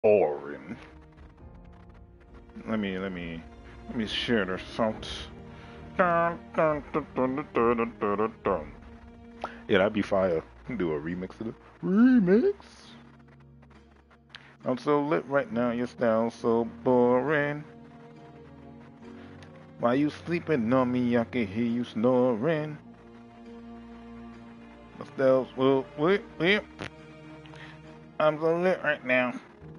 Orin. Let me share the sound. Dun, dun, dun, dun, dun, dun, dun, dun, dun. Yeah, that'd be fire. Do a remix of it. Remix. I'm so lit right now. Your style's so boring. While you sleeping on me, I can hear you snoring. My style's wait. I'm so lit right now.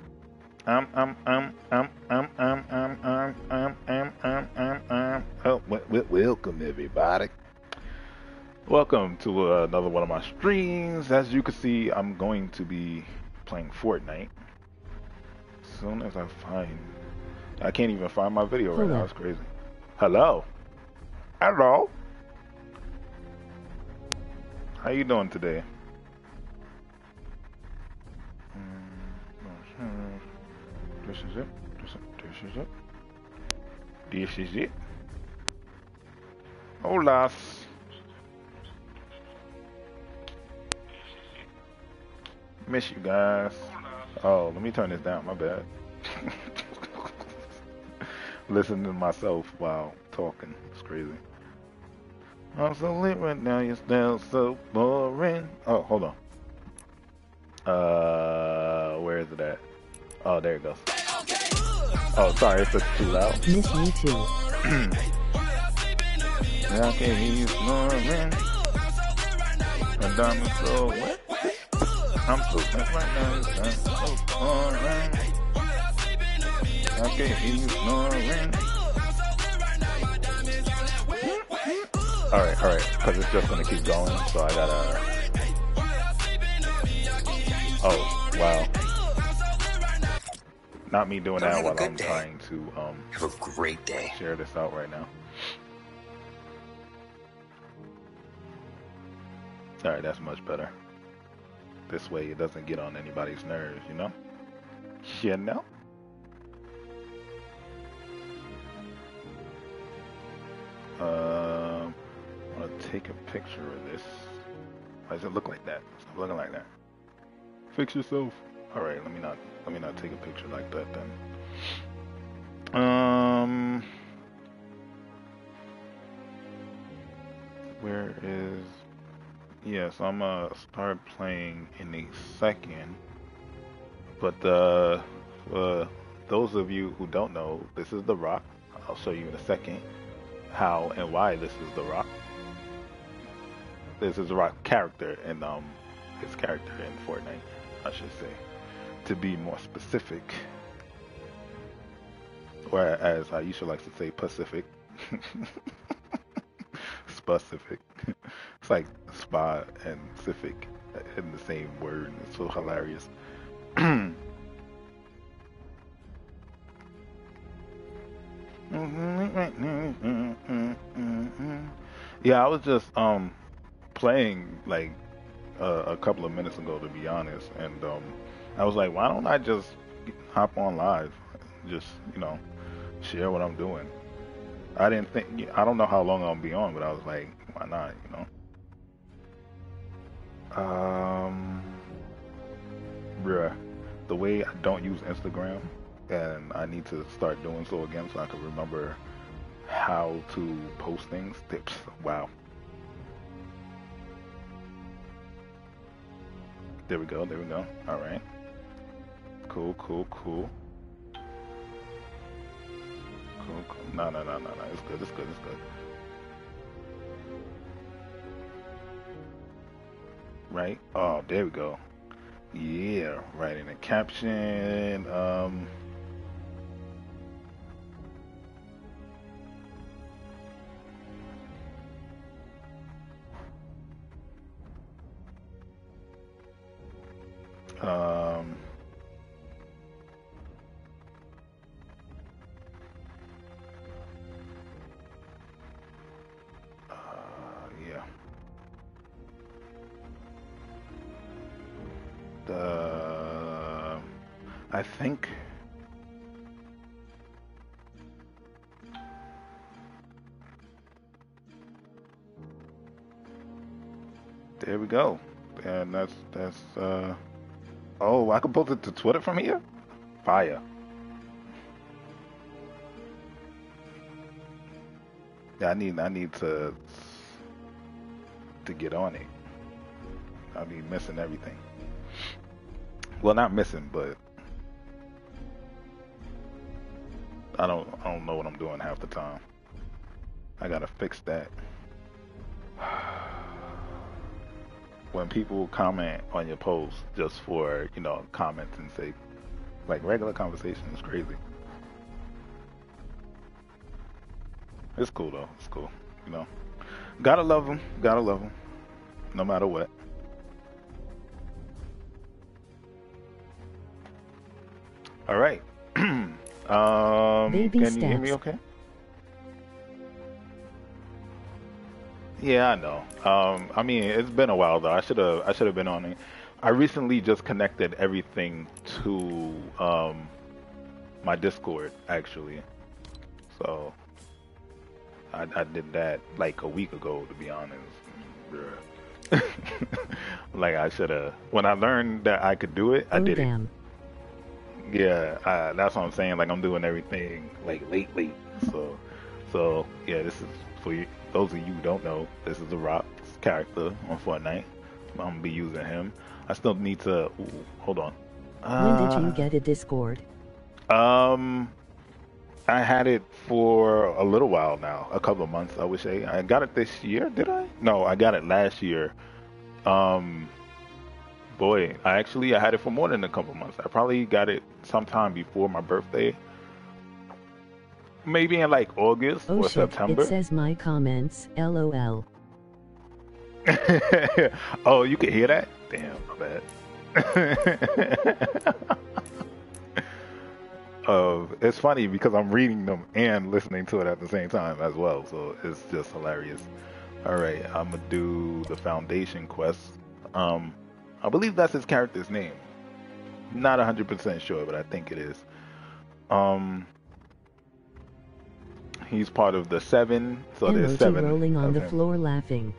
Oh, welcome everybody. Welcome to another one of my streams. As you can see, I'm going to be playing Fortnite. As soon as I can't even find my video right now. It's crazy. Hello. Hello. How you doing today? This is it. This is it. This is it. Hola. Miss you guys. Oh, let me turn this down. My bad. Listening to myself while talking. It's crazy. I'm so lit right now. Your style's so boring. Oh, hold on. Where is it at? Oh, there it goes. Oh, sorry if it's too loud. Miss me too. I can hear you snoring. My diamond's so wet. I'm so lit right now. Your style's so boring. I can hear you snoring. Alright, because it's just gonna keep going, so I gotta... Oh, wow. Not me doing that while I'm trying to have a great day. Share this out right now. Alright, that's much better. This way it doesn't get on anybody's nerves, you know? You know? I'm gonna take a picture of this. Why does it look like that? Stop looking like that. Fix yourself. Alright, let me not take a picture like that then. Where is... Yes, I'm gonna start playing in a second. But for those of you who don't know, this is The Rock. I'll show you in a second how and why this is The Rock. This is The Rock character and his character in Fortnite, I should say, to be more specific. Or as I usually like to say, Pacific. Specific. It's like spa and civic in the same word. It's so hilarious. Yeah, I was just playing like a couple of minutes ago, to be honest, and I was like, why don't I just hop on live, just share what I'm doing. I don't know how long I'll be on, but I was like, why not, bruh, the way I don't use Instagram, and I need to start doing so again so I can remember how to post things. Tips. Wow. There we go. All right. Cool. No. It's good. Right? Oh, there we go. Yeah, writing a caption. Yeah. I think there we go. And that's oh, I can post it to Twitter from here? Fire. Yeah, I need to get on it. I be missing everything. Well, not missing, but I don't know what I'm doing half the time. I gotta fix that. When people comment on your post just for, comments and say like regular conversation is crazy. It's cool though. It's cool. You know, gotta love them. Gotta love them, no matter what. All right. Baby Can you hear me steps. okay? Yeah, I know. I mean, it's been a while though. I should have been on it. I recently just connected everything to my Discord actually. So I did that like a week ago, to be honest. Bruh. Like I should have. When I learned that I could do it, I Oh did it. damn. Yeah, that's what I'm saying. Like I'm doing everything like late. So yeah, this is for you, those of you who don't know. This is the Rock's character on Fortnite. I'm gonna be using him. I still need to. Ooh, hold on. When did you get a Discord? Um, I had it for a little while now, a couple of months, I would say. I got it this year, did I? No, I got it last year. Um, Boy, I had it for more than a couple of months. I probably got it sometime before my birthday, maybe in like August Oh or shit, it September. says my comments, lol. Oh, you can hear that? Damn, my bad. It's funny because I'm reading them and listening to it at the same time as well, so it's just hilarious. All right, I'm gonna do the Foundation quest. Um, I believe that's his character's name. Not 100% sure, but I think it is. Um, he's part of the seven, so there's Emoji seven rolling on of the him. floor laughing.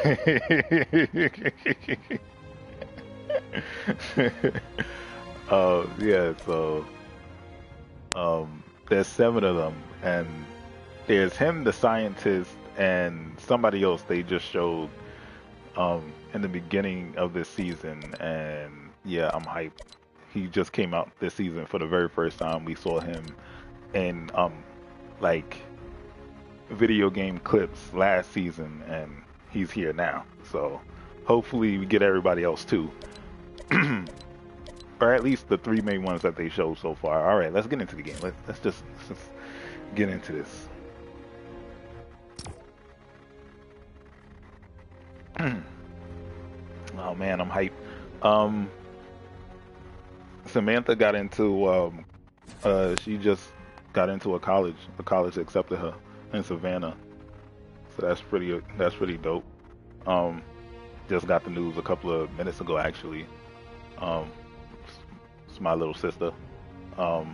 Yeah, so there's seven of them, and there's him, the scientist, and somebody else they just showed in the beginning of this season, and yeah, I'm hyped. He just came out this season for the very first time. We saw him in like video game clips last season, and he's here now. So hopefully we get everybody else too, or at least the three main ones that they showed so far. All right, let's get into the game. Let's just get into this. Oh man, I'm hyped. Um, Samantha got into she just got into a college. A college accepted her in Savannah, so that's pretty dope. Um, just got the news a couple of minutes ago actually. Um, it's my little sister. Um,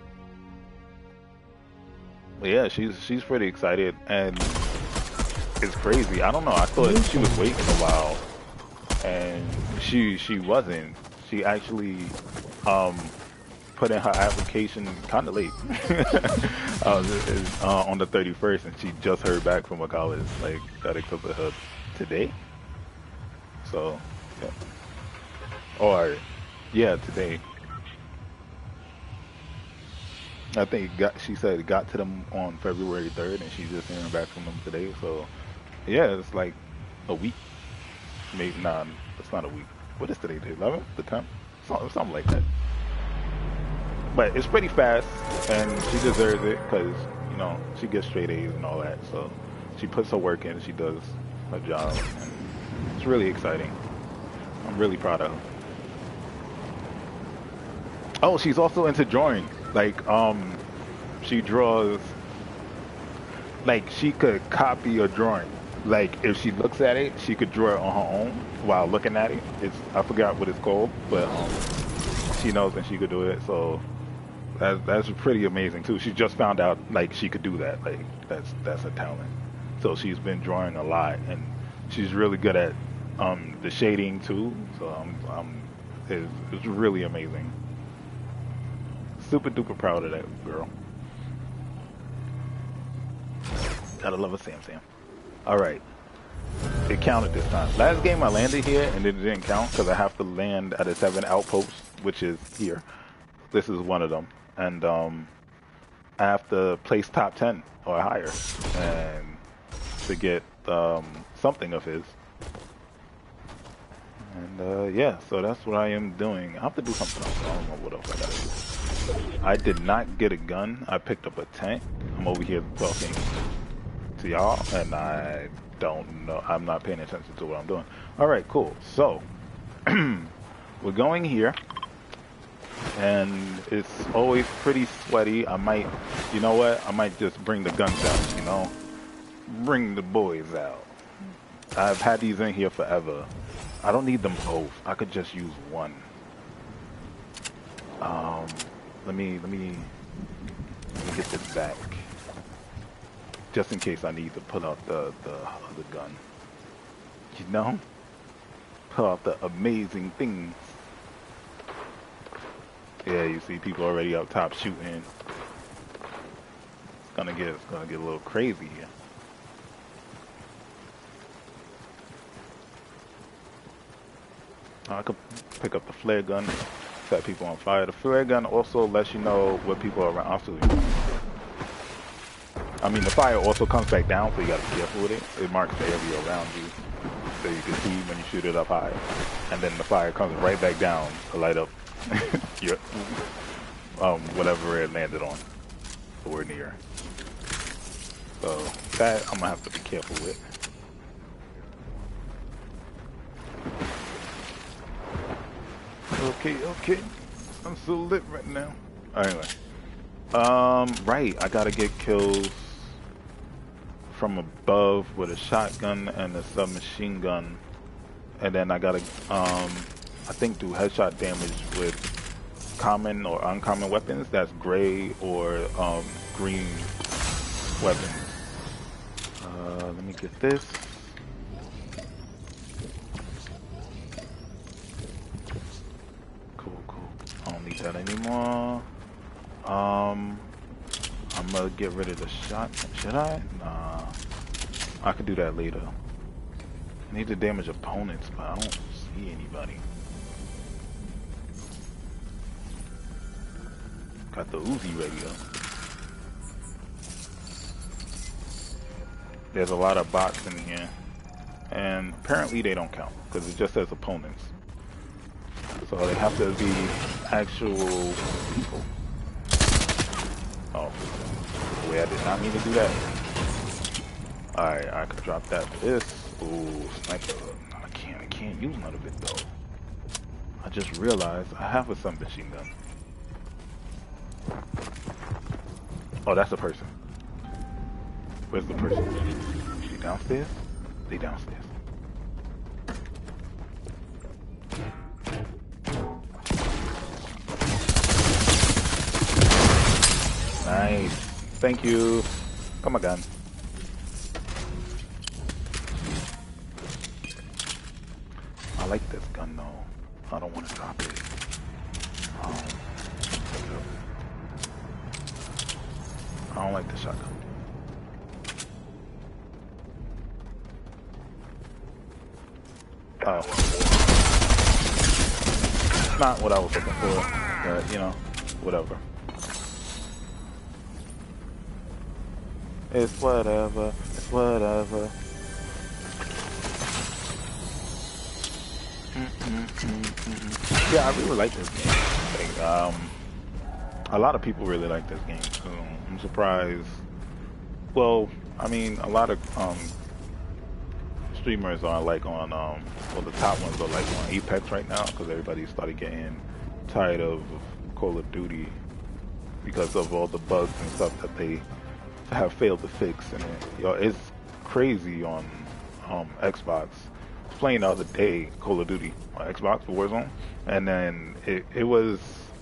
but yeah, she's pretty excited, and it's crazy. I don't know. I thought she was waiting a while, and she wasn't. She actually um put in her application kind of late. On the 31st, and she just heard back from a college like that accepted her today. So, yeah. Or yeah, today. I think she said it got to them on February 3rd, and she's just hearing back from them today. So, yeah, it's like a week. Maybe nah, it's not a week. What is today? The 11th, the 10th, something like that. But it's pretty fast, and she deserves it because she gets straight A's and all that. So she puts her work in, she does her job, and it's really exciting. I'm really proud of her. Oh, she's also into drawing. Like she draws. Like she could copy a drawing. Like if she looks at it, she could draw it on her own while looking at it. I forgot what it's called, but she knows and she could do it. So that's pretty amazing too. She just found out like she could do that. Like that's a talent. So she's been drawing a lot, and she's really good at the shading too. So it's really amazing. super duper proud of that girl. Gotta love a Sam Sam. Alright. It counted this time. Last game I landed here and it didn't count because I have to land at a 7 outpost, which is here. This is one of them. And I have to place top 10 or higher and to get something of his. And yeah, so that's what I am doing. I have to do something else. I don't know what else I gotta do. I did not get a gun. I picked up a tank. I'm over here talking to y'all, and I don't know. I'm not paying attention to what I'm doing. All right, cool. So we're going here, and it's always pretty sweaty. I might, you know what? I might just bring the guns out. You know, bring the boys out. I've had these in here forever. I don't need them both. I could just use one. Let me get this back. Just in case I need to pull out the other gun. You know? Pull out the amazing things. Yeah, you see people already up top shooting. It's gonna get a little crazy here. I could pick up the flare gun, set people on fire. The flare gun also lets you know what people are around. I'll show you. I mean, the fire also comes back down, so you gotta be careful with it. It marks the area around you, so you can see when you shoot it up high. And then the fire comes right back down to light up your, whatever it landed on, or near. So that I'm gonna have to be careful with. Okay. I'm so lit right now. Anyway. Right, I gotta get kills from above with a shotgun and a submachine gun. And then I gotta, I think do headshot damage with common or uncommon weapons. That's gray or, green weapons. Let me get this. Cool. I don't need that anymore. I'm gonna get rid of the shotgun. Should I? Nah. I could do that later. I need to damage opponents, but I don't see anybody. Got the Uzi ready though. There's a lot of bots in here. And apparently they don't count, because it just says opponents. So they have to be actual people. Oh, wait, I did not mean to do that. Alright, I could drop that for this. Ooh, sniper. I can't use none of it though. I just realized I have a submachine gun. Oh, that's a person. Where's the person? She downstairs? They downstairs. Nice. Thank you. Come on, gun. I like this gun though. I don't want to drop it. I don't like the shotgun. Oh. Not what I was looking for, but you know, whatever. It's whatever. It's whatever. Yeah, I really like this game. Like, a lot of people really like this game, so I'm surprised. Well, I mean, a lot of streamers are like on, well, the top ones are like on Apex right now, because everybody started getting tired of Call of Duty because of all the bugs and stuff that they have failed to fix. And it's crazy on Xbox. I was playing the other day Call of Duty on Xbox for Warzone, and then it was,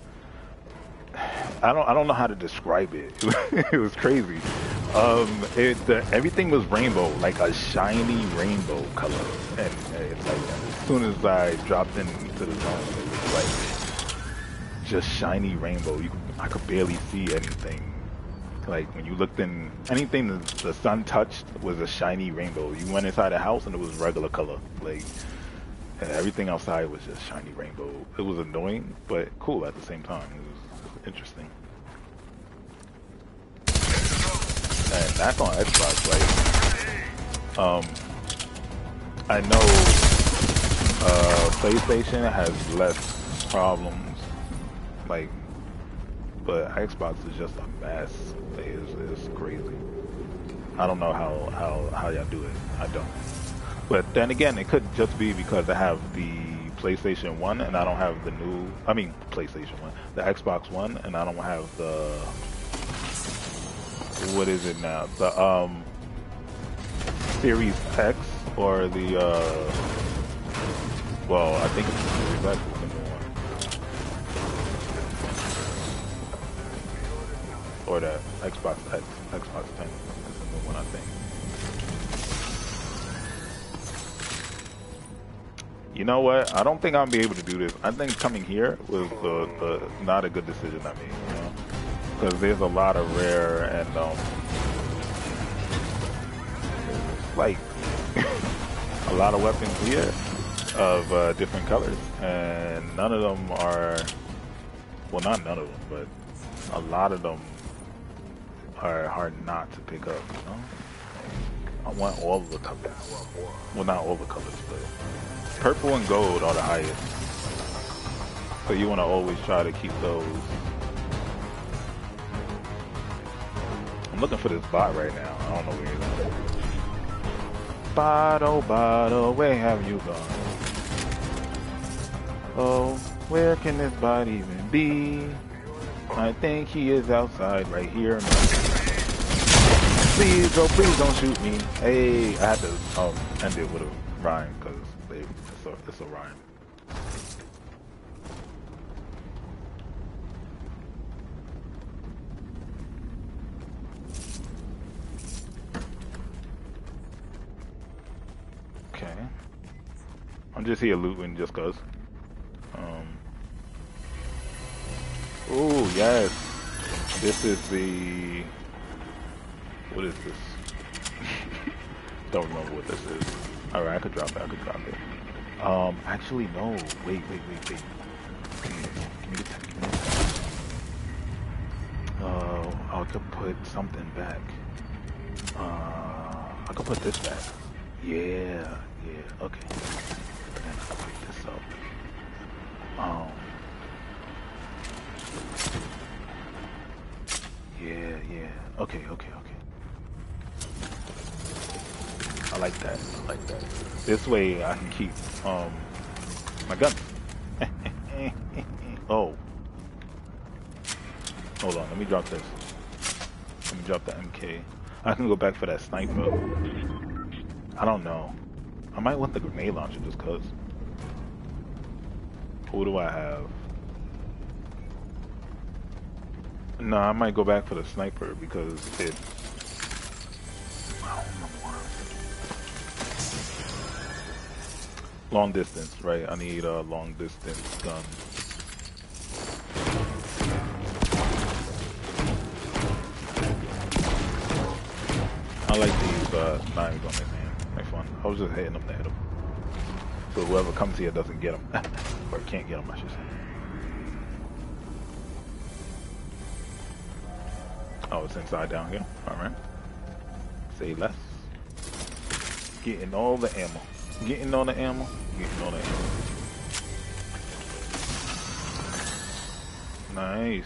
I don't know how to describe it. It was crazy. Everything was rainbow, like a shiny rainbow color, and it's like as soon as I dropped into the zone, it was like just shiny rainbow. You could I could barely see anything. Like when you looked in anything the sun touched was a shiny rainbow. You went inside the house and it was regular color. Like and everything outside was just shiny rainbow. It was annoying, but cool at the same time. It was interesting. And that's on Xbox. I know PlayStation has less problems, like, but Xbox is just a mess. Like, it's crazy. I don't know how y'all do it. I don't. But then again, it could just be because I have the PlayStation 1 and I don't have the new, I mean PlayStation 1, the Xbox One, and I don't have the, what is it now? The Series X or the, well, I think it's the Series X is the new one. Or the Xbox X, Xbox 10 is the new one, I think. You know what? I don't think I'll be able to do this. I think coming here was not a good decision I made, you know? Because there's a lot of rare and, like, a lot of weapons here of different colors. And none of them are, well, not none of them, but a lot of them are hard not to pick up, you know? I want all of the colors. Well, not all the colors, but purple and gold are the highest. So you want to always try to keep those. I'm looking for this bot right now. I don't know where he's at. Bot, oh bot, oh, where have you gone? Oh, where can this bot even be? I think he is outside right here. Please, oh, please don't shoot me. Hey, I had to end it with a rhyme because it's a rhyme. Okay. I'm just here looting just cause. Oh yes. This is the. What is this? Don't remember what this is. Alright, I could drop it. Actually, no. Wait. Give me the 10. I could put something back. I could put this back. Yeah, okay. Then I can pick this up. Yeah. Okay. I like that. This way I can keep my gun. Oh. Hold on, let me drop this. Let me drop the MK. I can go back for that sniper. I don't know. I might want the grenade launcher just cause. Who do I have? No, I might go back for the sniper because it. I don't know. Long distance, right? I need a long distance gun. I like these knives on his hand. They're fun. I was just hitting them to hit them. So whoever comes here doesn't get them. Or can't get them, I should say. Oh, it's inside down here. Alright. Say less. Getting all the ammo. Getting all the ammo. Nice.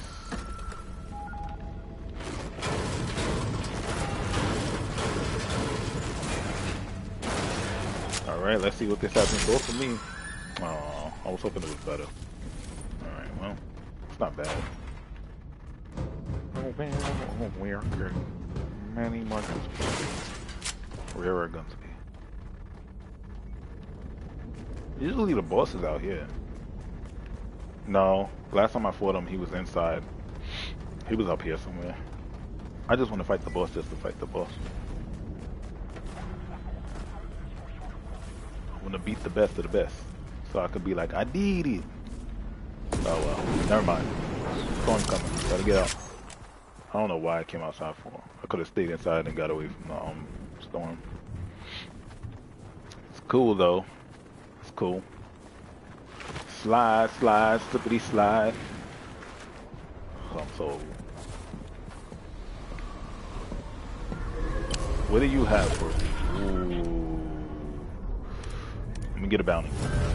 Alright, let's see what this has in store for me. Oh, I was hoping it was better. Alright, well, it's not bad. Oh, man, we are getting many more guns. Where are guns be? Usually the boss is out here. No, last time I fought him, he was inside. He was up here somewhere. I just want to fight the boss just to fight the boss. I want to beat the best of the best. So I could be like, I did it. Oh well, never mind. Storm's coming. Gotta get out. I don't know why I came outside for. I could have stayed inside and got away from the storm. It's cool though. It's cool. Slide, slide, slippity slide. Oh, I'm so. What do you have for me? Ooh. Let me get a bounty.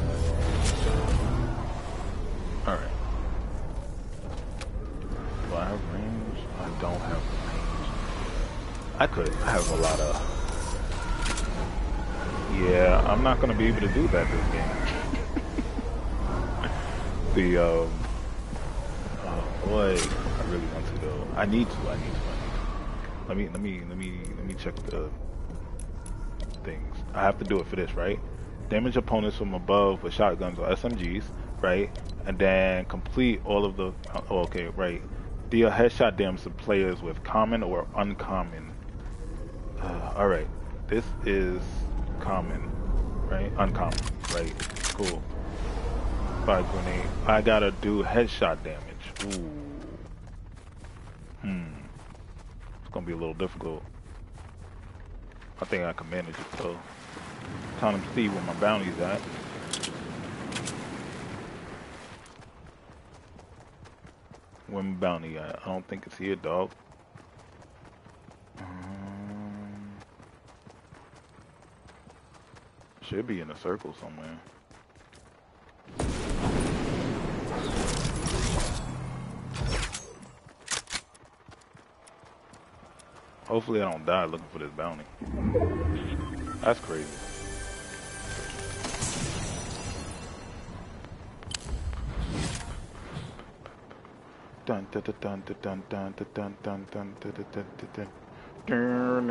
Alright. Do I have range? I don't have range. I could. I have a lot of... Yeah, I'm not going to be able to do that this game. Oh boy. I really want to though. I need to. Let me check the things. I have to do it for this, right? Damage opponents from above with shotguns or SMGs, right? And then complete all of the... Oh, okay, right. Deal headshot damage to players with common or uncommon. Alright. This is common, right? Uncommon, right? Cool. Fire grenade. I gotta do headshot damage. Ooh. It's gonna be a little difficult. I think I can manage it though. Trying to see where my bounty's at. Where my bounty at? I don't think it's here, dog. Should be in a circle somewhere. Hopefully I don't die looking for this bounty. That's crazy. Dun dun dun dun dun dun dun dun dun dun dun dun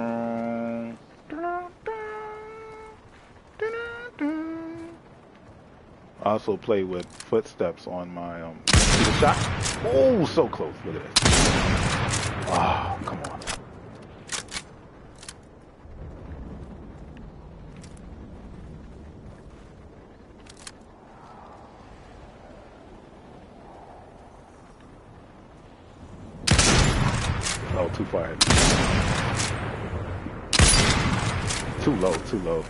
dun. I also play with footsteps on my see the shot? Oh, so close. Look at this. Oh, come on. Oh, too far ahead. Too low, too low.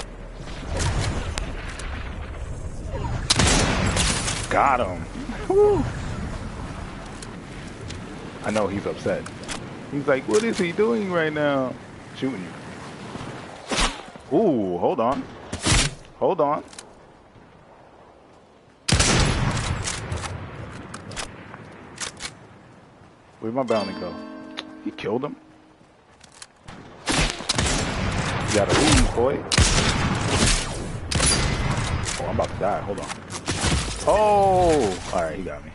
Got him. Woo. I know he's upset. He's like, what is he doing right now? Shooting you. Ooh, hold on. Hold on. Where'd my bounty go? He killed him. You gotta leave, boy. Oh, I'm about to die. Hold on. Oh! Alright, he got me.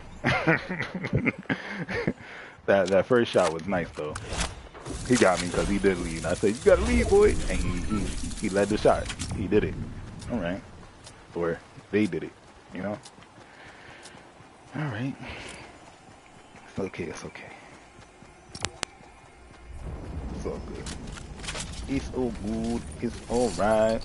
That first shot was nice, though. He got me because he did leave. I said, you gotta leave, boy. And he led the shot. He did it. Alright. Or they did it, you know? Alright. It's okay, it's okay. It's all good. It's all good. It's alright.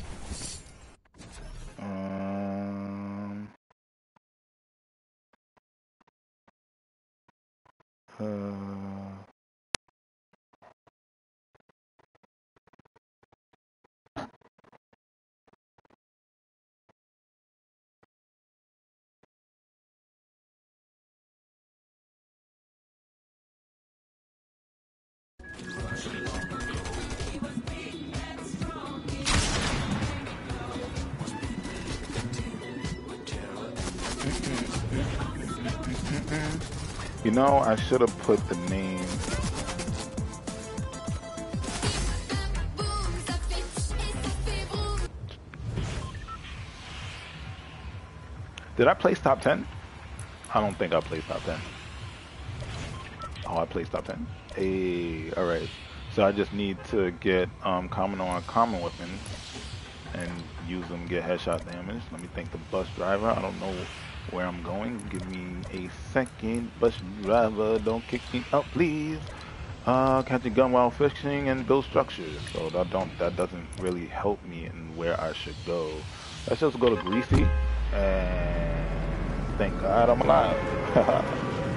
You know, I should have put the name. Did I place top 10? I don't think I placed top 10. Oh, I placed top 10. Hey, alright. So I just need to get common or uncommon weapons and use them, get headshot damage. Let me thank the bus driver. I don't know where I'm going. Give me a second. Bus driver, don't kick me out, please. Catch a gun while fishing and build structures. So that doesn't really help me in where I should go. Let's just go to Greasy and thank God I'm alive.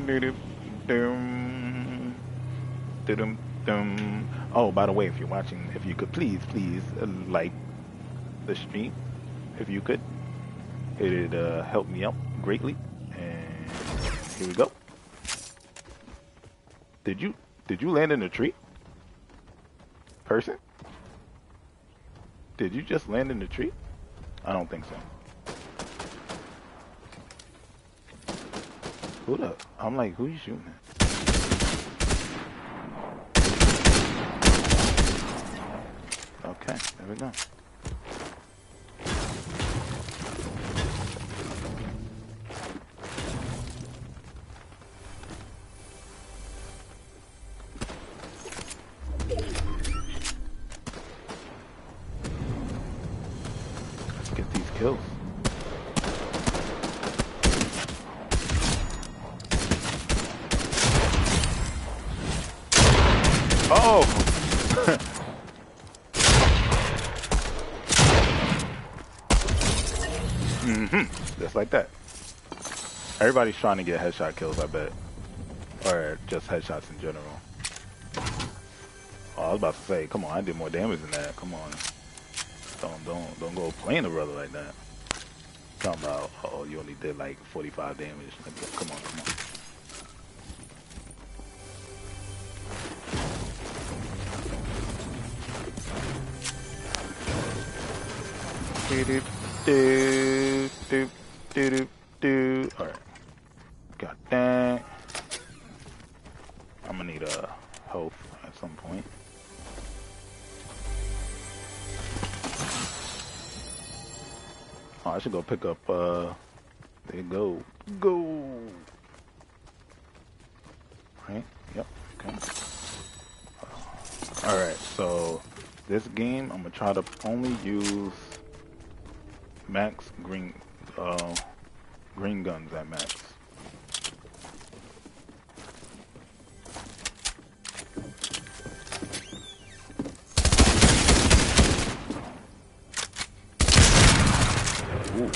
Oh, by the way, if you're watching, if you could please like the stream, if you could, it'd help me out greatly. And here we go. Did you land in a tree, person? Did you just land in the tree? I don't think so. Who the? I'm like, who you shooting at? Okay, there we go. Let's get these kills. Oh! Just like that. Everybody's trying to get headshot kills, I bet. Or just headshots in general. Oh, I was about to say, come on, I did more damage than that. Come on. Don't go playing a brother like that. Talking about, oh, you only did like 45 damage. Like, come on. Alright. Got that. I'm gonna need a health at some point. Oh, I should go pick up, there you go. Go! Right? Yep, okay. Alright, so this game, I'm gonna try to only use max green guns at max. Ooh.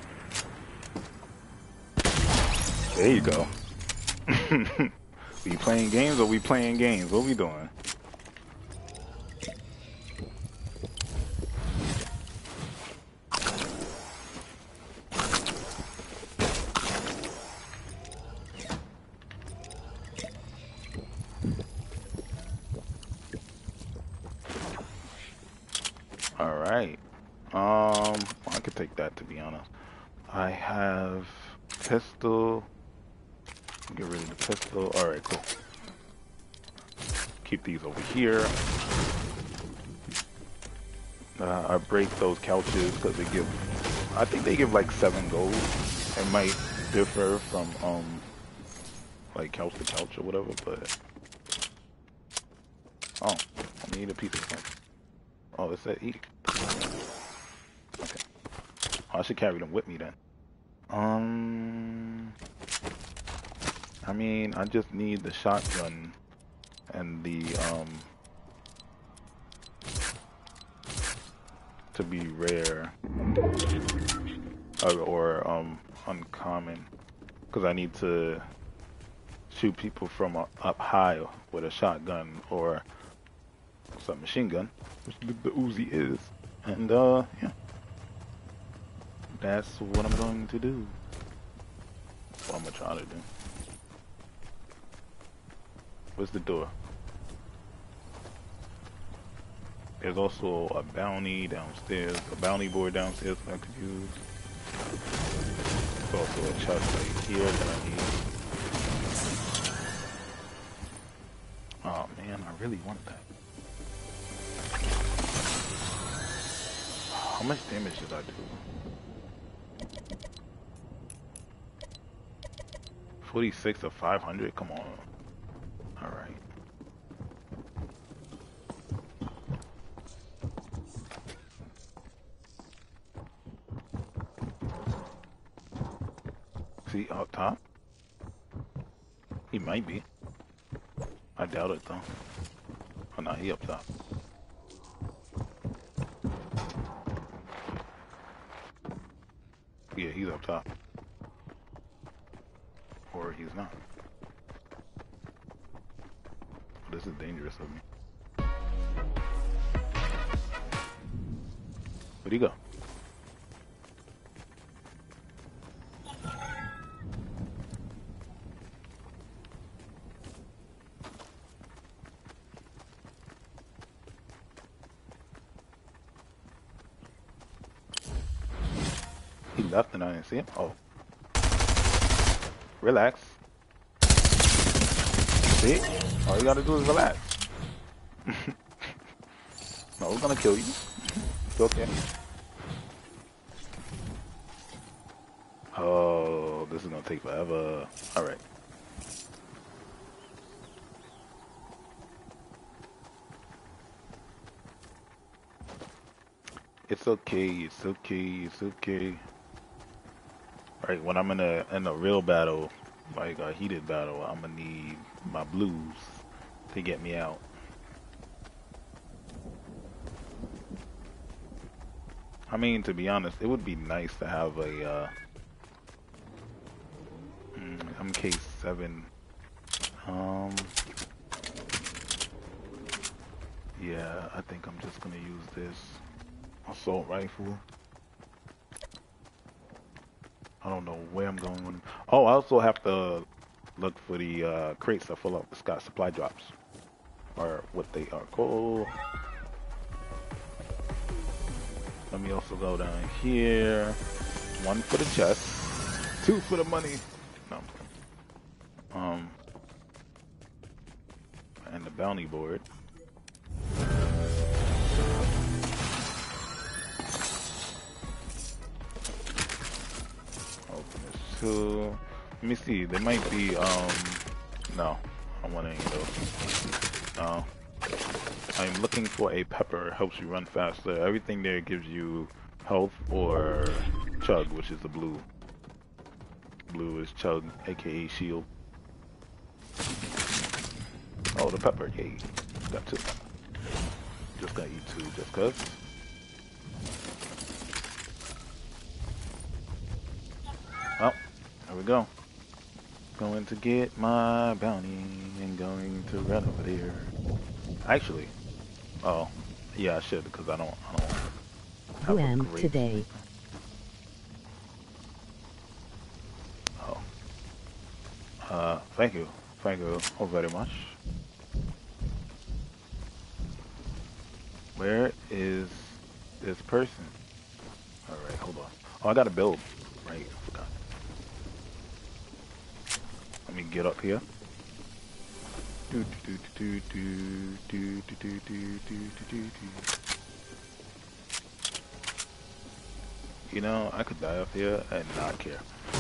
There you go. We playing games or we playing games? What we doing? Alright. I could take that, to be honest. I have pistol. Get rid of the pistol. Alright, cool. Keep these over here. I break those couches because they give, I think they give like 7 gold. It might differ from like couch to couch or whatever, but oh, I need a piece of something. Oh, it said eat. Okay. Oh, I should carry them with me then. I mean, I just need the shotgun and the to be rare or uncommon, because I need to shoot people from up high with a shotgun or some machine gun, which the Uzi is, and yeah, that's what I'm going to do. That's what I'm gonna try to do. Where's the door? There's also a bounty downstairs, a bounty board downstairs that I could use. There's also a chest right here that I need. Oh man, I really want that. How much damage did I do? 46 of 500? Come on. Alright. See, up top? He might be. I doubt it though. Oh no, he up top. Yeah, he's up top. Or he's not. This is dangerous of me. Where'd he go? He left and I didn't see him. Oh. Relax. See? All you gotta do is relax. No, we're gonna kill you. It's okay. Oh, this is gonna take forever. Alright. It's okay, it's okay, it's okay. Right, when I'm in a real battle, like a heated battle, I'm gonna need my blues to get me out. I mean, to be honest, it would be nice to have a MK7. Um, yeah, I think I'm just gonna use this assault rifle. I don't know where I'm going. Oh, I also have to look for the crates that fill up the Scott supply drops, or what they are called. Let me also go down here. One for the chest, two for the money. No, and the bounty board. Open this too. Let me see. There might be no, I don't want any of those. No. I'm looking for a pepper. Helps you run faster. Everything there gives you health or chug, which is the blue. Blue is chug, aka shield. Oh, the pepper. Yay. Got two. Just gotta eat two just cuz. Oh, there we go. Going to get my bounty and going to run over there. Actually, oh, yeah, I should because I don't Who have a am great today? Oh, thank you all very much. Where is this person? All right, hold on. Oh, I gotta build. Right, I forgot. Let me get up here. Do do do do do do do do do do do do. You know, I could die up here and not care.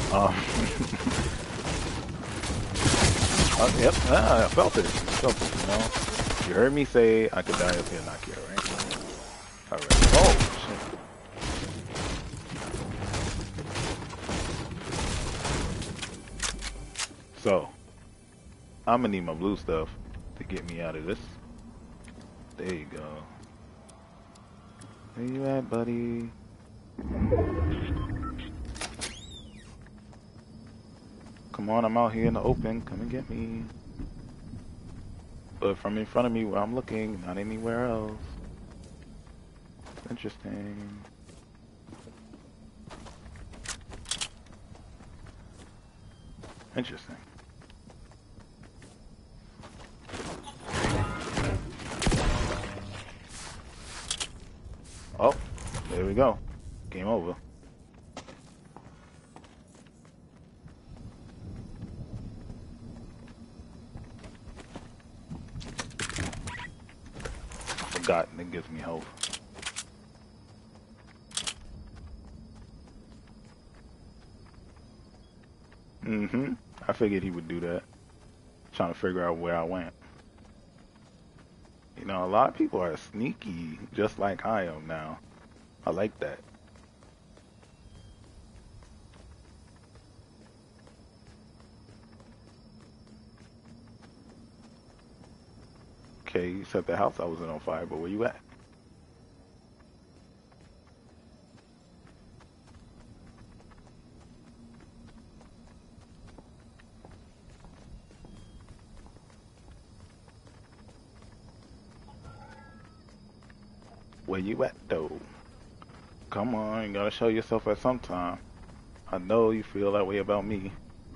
Yep, I felt it. You know. You heard me say I could die up here and not care, right? Alright. Oh, shit. So, I'm gonna need my blue stuff to get me out of this. There you go. Where you at, buddy? Come on, I'm out here in the open. Come and get me. But from in front of me where I'm looking, not anywhere else. Interesting. Interesting. Oh, there we go. Game over. Forgotten it gives me health. Mm-hmm. I figured he would do that. Trying to figure out where I went. You know, a lot of people are sneaky, just like I am now. I like that. Okay, you set the house I was in on fire, but where you at? Where you at though? Come on, you gotta show yourself at some time. I know you feel that way about me.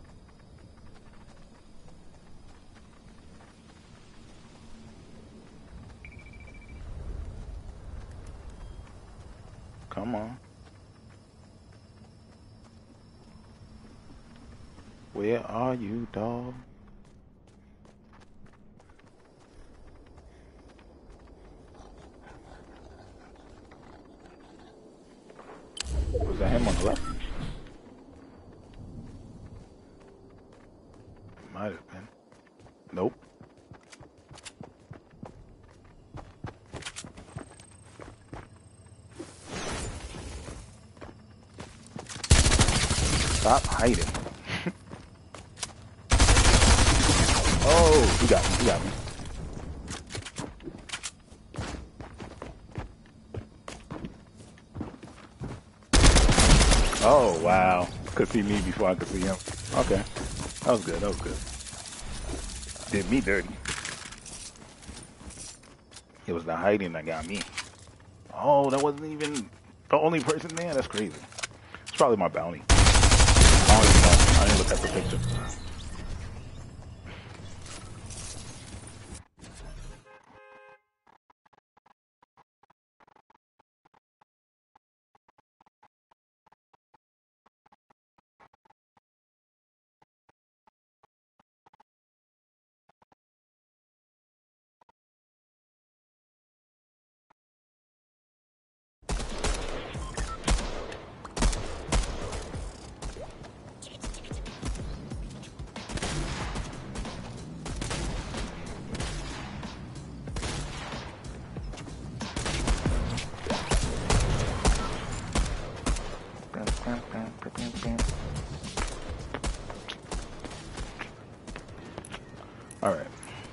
Come on. Where are you, dog? Was that him on the left? Might have been. Nope. Stop hiding. Oh, he got me. He got me. Oh, wow. Could see me before I could see him. Okay. That was good. That was good. Did me dirty. It was the hiding that got me. Oh, that wasn't even the only person there? That's crazy. It's probably my bounty. I don't even know. I didn't look at the picture. Alright.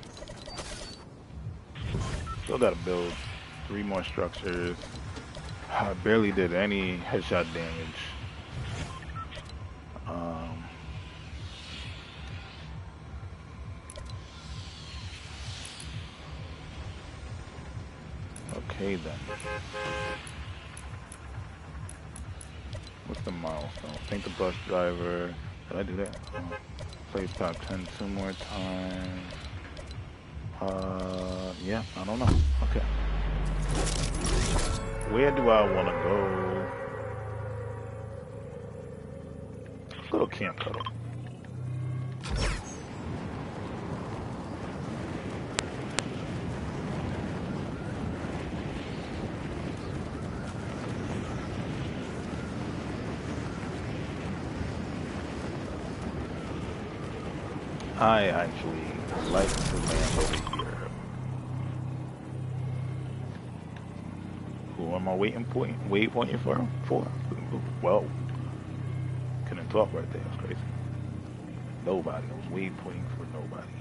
Still gotta build 3 more structures. I barely did any headshot damage. Okay then. What's the milestone? Thank the bus driver. Did I do that? Play top 10 2 more times. Yeah, I don't know. Okay. Where do I want to go? Let's go to Camp Cuddle. I actually like to land over here. Who am I waypointing for? Well, couldn't talk right there. That's crazy. Nobody. I was waypointing for nobody.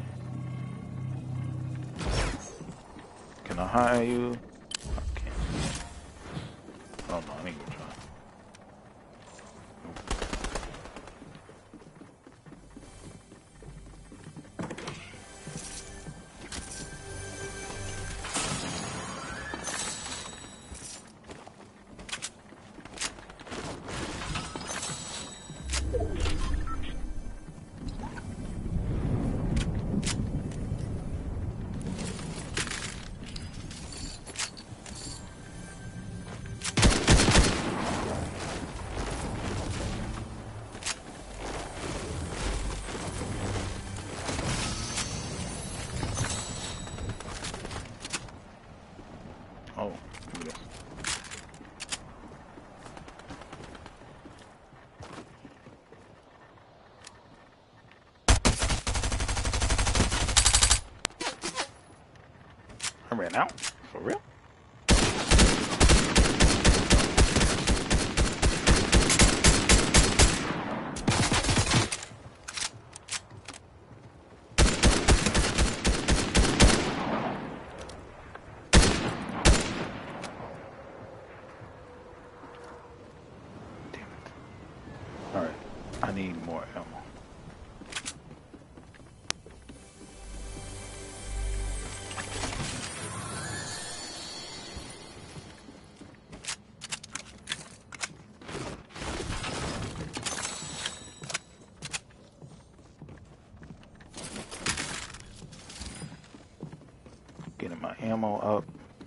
Can I hire you? I can't. Oh no, I ain't gonna try. Oh, give me this. I ran out? For real? Damn it. Alright, I need more ammo. Getting my ammo up.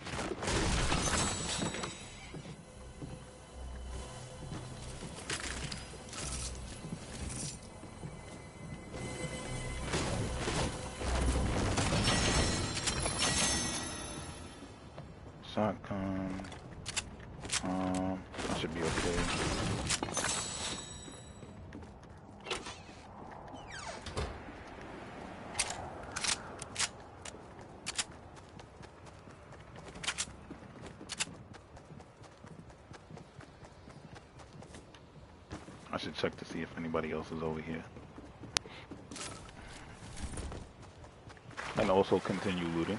Shotgun. I should be okay. I should check to see if anybody else is over here. And also continue looting.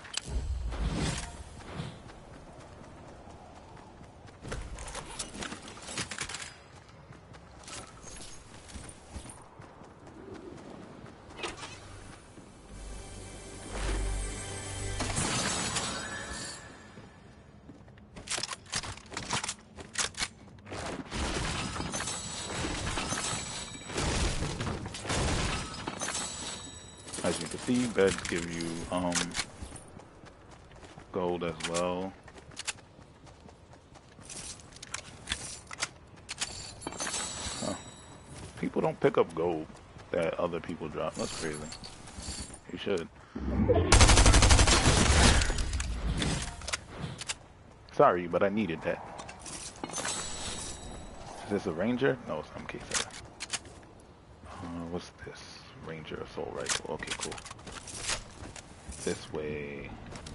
As you can see, beds give you gold as well. Huh. People don't pick up gold that other people drop. That's crazy. You should. Sorry, but I needed that. Is this a ranger? No, it's MK7. What's this? Ranger assault rifle. Okay, cool. This way,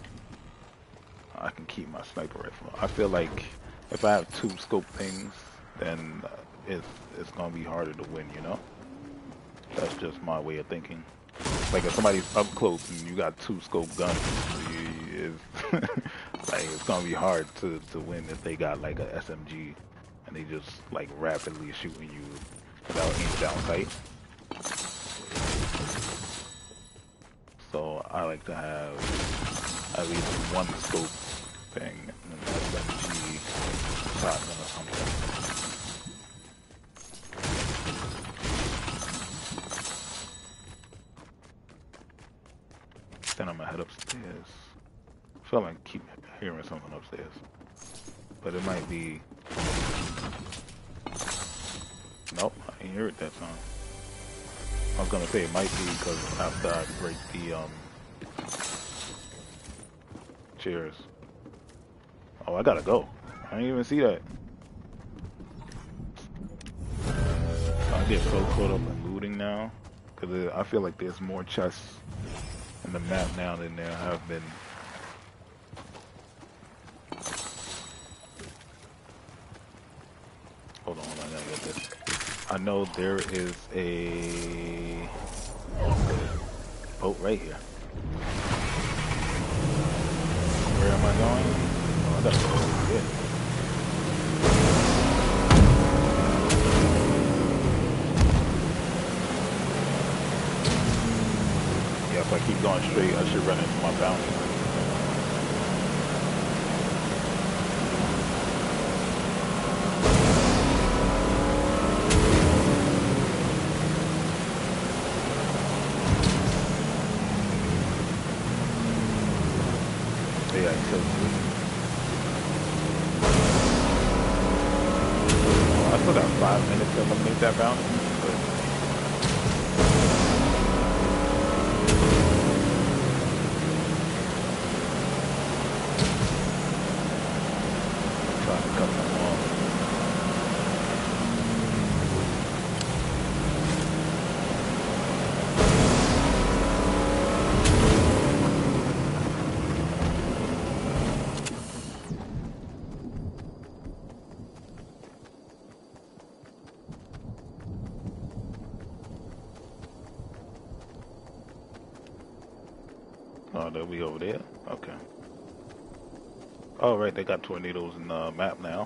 I can keep my sniper rifle. I feel like if I have two scope things, then it's gonna be harder to win. You know, that's just my way of thinking. Like if somebody's up close and you got two scope guns, like it's gonna be hard to win if they got like a SMG and they just like rapidly shooting you without aim down sight. So I like to have at least one scope thing and an SMG shotgun or something. Then I'm gonna head upstairs. I feel like I keep hearing something upstairs. But it might be... Nope, I didn't hear it that time. I was gonna say it might be because after I break the chairs. Oh, I gotta go. I didn't even see that. I get so caught up in looting now because I feel like there's more chests in the map now than there have been. Hold on, I gotta get this. I know there is a boat right here. Where am I going? Oh, I gotta go over here. Yeah, if I keep going straight, I should run into my bounty. I still got 5 minutes to eliminate that bounty. Trying to cut them off. Oh, they'll be over there? Okay. Oh, right, they got tornadoes in the map now.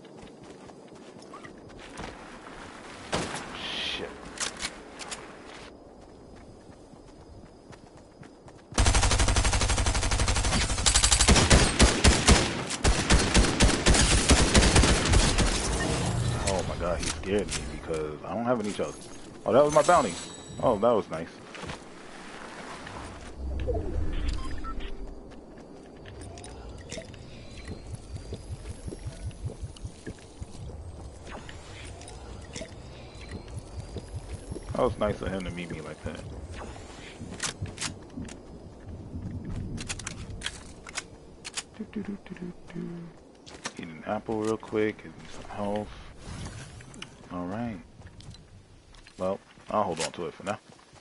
Shit. Oh my god, he scared me because I don't have any chucks. Oh, that was my bounty. Oh, that was nice. was nice of him to meet me like that. Eat an apple real quick, give me some health. Alright. Well, I'll hold on to it for now.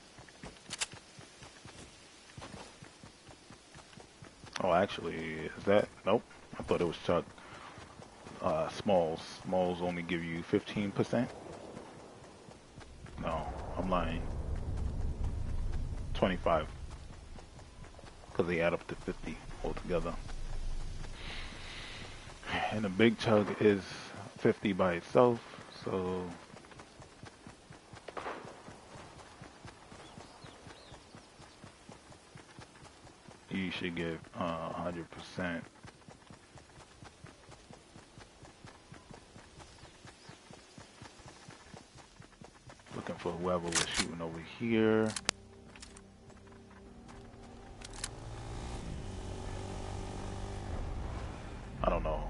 Oh, actually, is that? Nope. I thought it was Chuck. Smalls. Smalls only give you 15%? No, I'm lying. 25. Because they add up to 50 altogether. And a big chug is 50 by itself, so... you should get 100%. Looking for whoever was shooting over here. I don't know.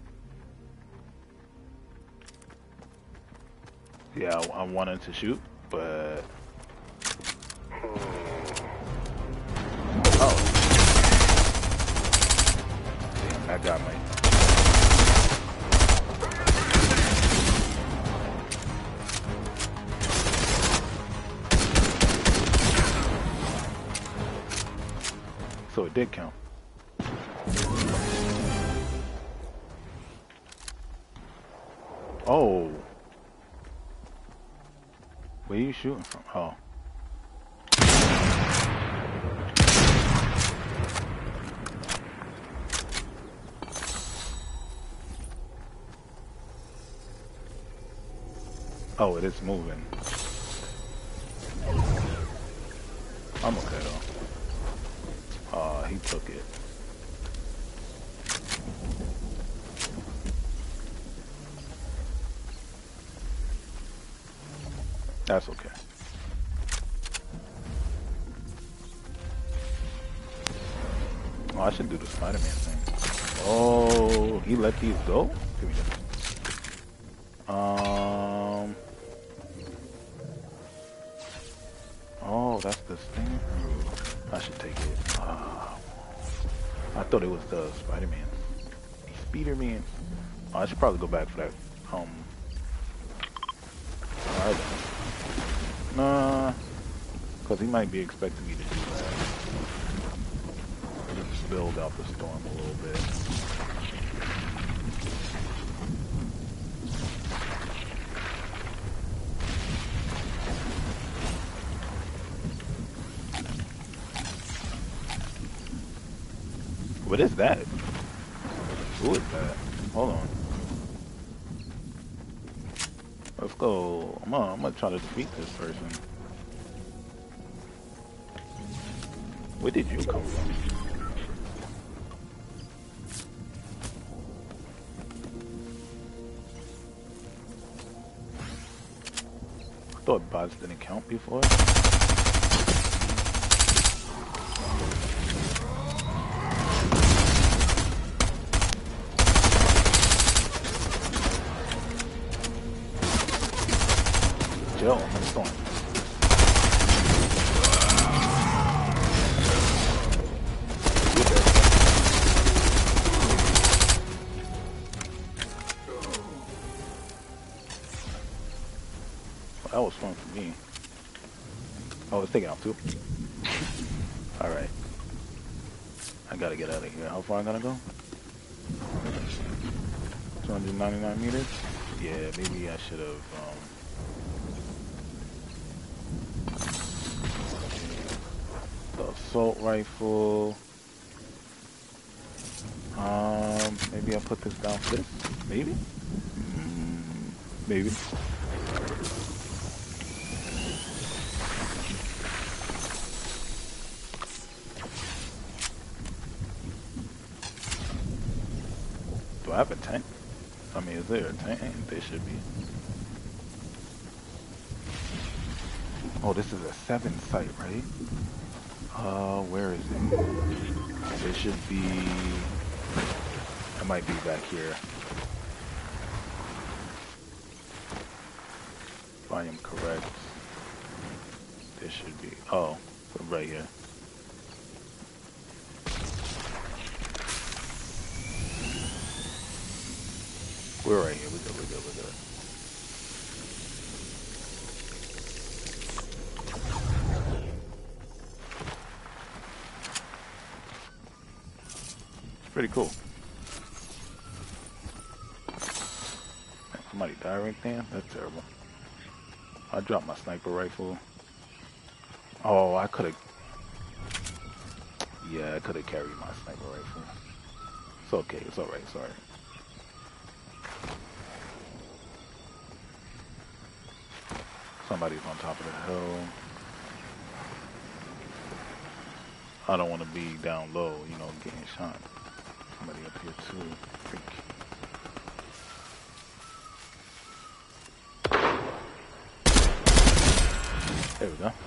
Yeah, I wanted to shoot, but... oh. Damn, that got me. So it did count. Oh. Where are you shooting from? Oh. Oh, it is moving. I'm okay though. He took it. That's okay. Oh, I should do the Spider-Man thing. Oh, he let these go? Give me that. Oh, that's the thing. I should take it. I thought it was the Spider-Man. Spider-Man. Oh, I should probably go back for that. Alright. Nah, because he might be expecting me to do that. Just build out the storm a little bit. What is that? Who is that? Hold on. Let's go. I'm gonna try to defeat this person. Where did you come from? I thought bots didn't count before. Joe, I'm in storm. Well, that was fun for me. Oh, it's taking out too. Alright. I gotta get out of here. How far I gotta go? 299 meters? Yeah, maybe I should have, the assault rifle. Maybe I'll put this down for this? Maybe? Maybe. Do I have a tank? I mean, is there a tank? There should be. Oh, this is a 7 site, right? Where is it? It should be... it might be back here. If I am correct. There should be. Oh, right here. We're right here. We're good. We're good. We're good. It's pretty cool. Somebody died right there? That's terrible. I dropped my sniper rifle. Oh, I could have. Yeah, I could have carried my sniper rifle. It's okay. It's alright. It's alright. Somebody's on top of the hill. I don't want to be down low, you know, getting shot. Somebody up here too. Freak. There we go.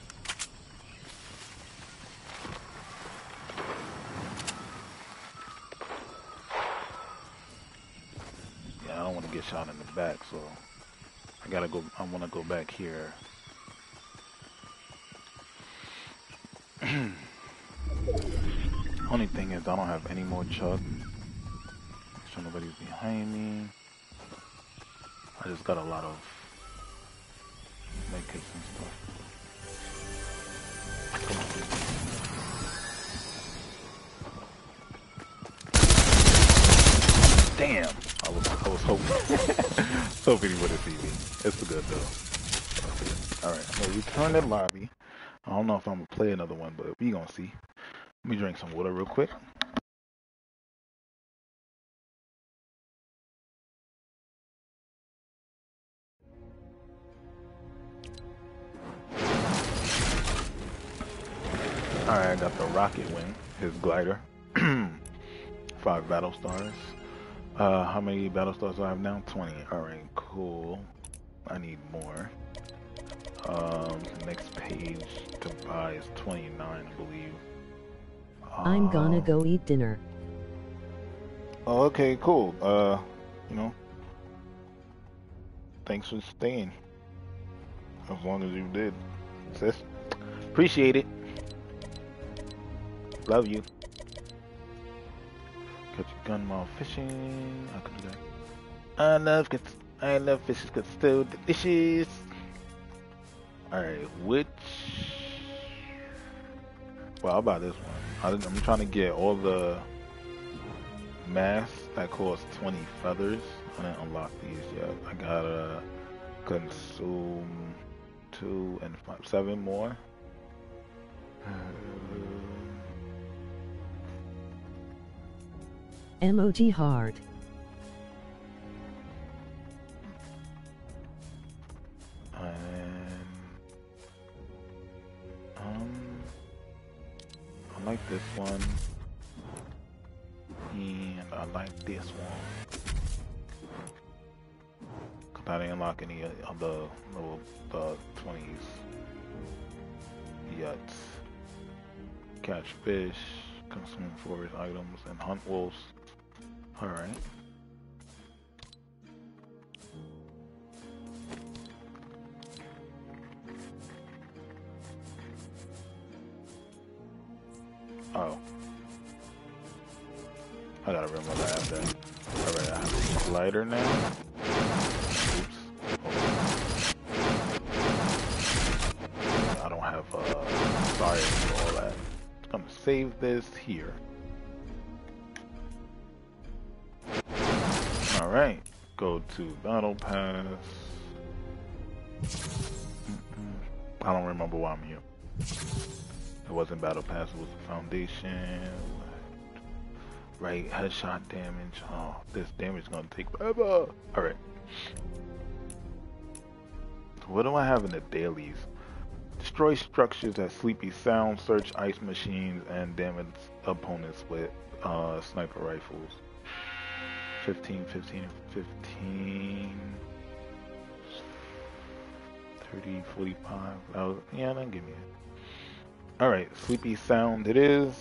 Yeah, I don't want to get shot in the back, so I gotta go. I want to go back here. Only thing is, I don't have any more chuck. Make sure nobody's behind me. I just got a lot of medkits and stuff. Damn! I was hoping he wouldn't see me. It's good though. Alright, I'm gonna return to lobby. I don't know if I'm gonna play another one, but we gonna see. Let me drink some water real quick. Alright, I got the rocket wing, his glider. 5 battle stars. How many battle stars do I have now? 20. Alright, cool. I need more. Next page to buy is 29, I believe. I'm gonna go eat dinner. Oh, okay, cool. You know, thanks for staying. As long as you did, sis. Appreciate it. Love you. Catch a gun while fishing. I can do that. I love fish. It's still delicious. Alright, which... Well, how about this one? I'm trying to get all the masks that cost 20 feathers. I didn't unlock these yet. I gotta consume 2 and 5, 7 more. Emoji hard. And I like this one, and I like this one. Cause I didn't unlock any of the 20s yet. Catch fish, consume forest items, and hunt wolves. All right. Oh. I gotta remember I have that. Alright, I have a glider now. Oops. I don't have fire for all that. I'm gonna save this here. Alright. Go to Battle Pass. I don't remember why I'm here. It wasn't Battle Pass, it was the Foundation. Right, headshot damage. Oh, this damage is gonna take forever. Alright. What do I have in the dailies? Destroy structures at Sleepy Sound, search ice machines, and damage opponents with sniper rifles. 15, 15, 15. 30, 45. Yeah, then give me it. Alright, Sleepy Sound it is.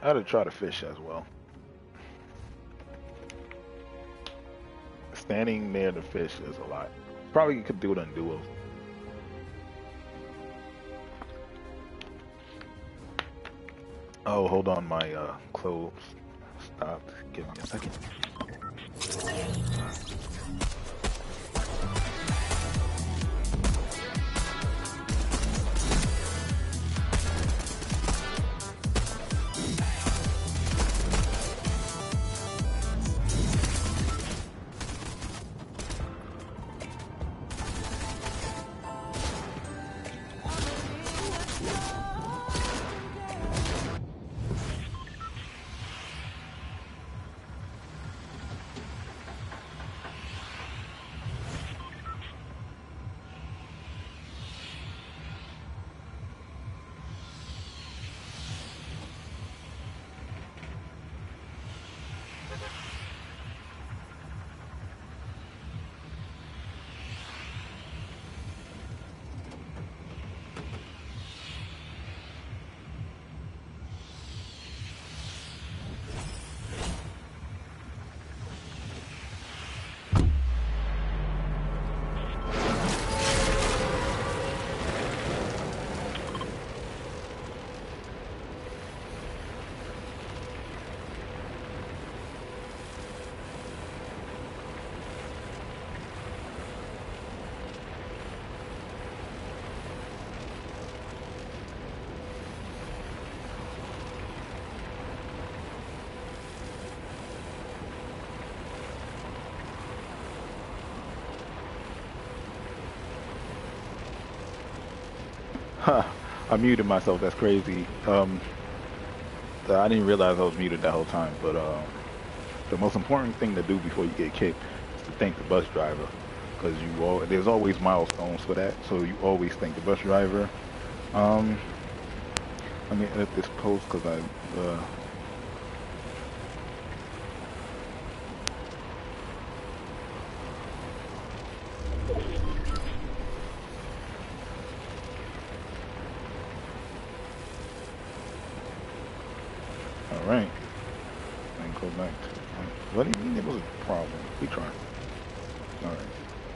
I had to try to fish as well. Standing near the fish is a lot. Probably could do it in duos. Oh, hold on, my clothes stopped. Give me a second. Huh. I muted myself. That's crazy. I didn't realize I was muted that whole time. But the most important thing to do before you get kicked is to thank the bus driver, because there's always milestones for that. So you always thank the bus driver. Um, Let me edit this post because all right. And go back to. What do you mean it was a problem? We trying. All right.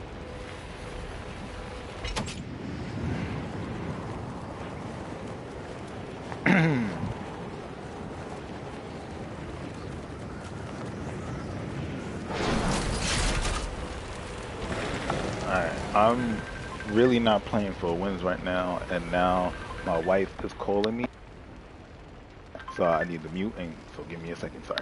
Alright, I'm really not playing for wins right now, and now my wife is calling me, so I need to mute, and so give me a second, sorry.